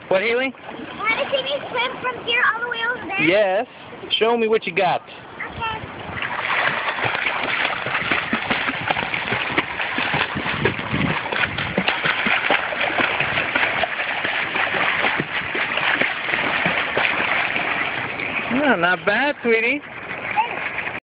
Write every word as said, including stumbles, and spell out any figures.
What, Haley? Want to see me swim from here all the way over there? Yes. Show me what you got. Okay. Oh, not bad, sweetie.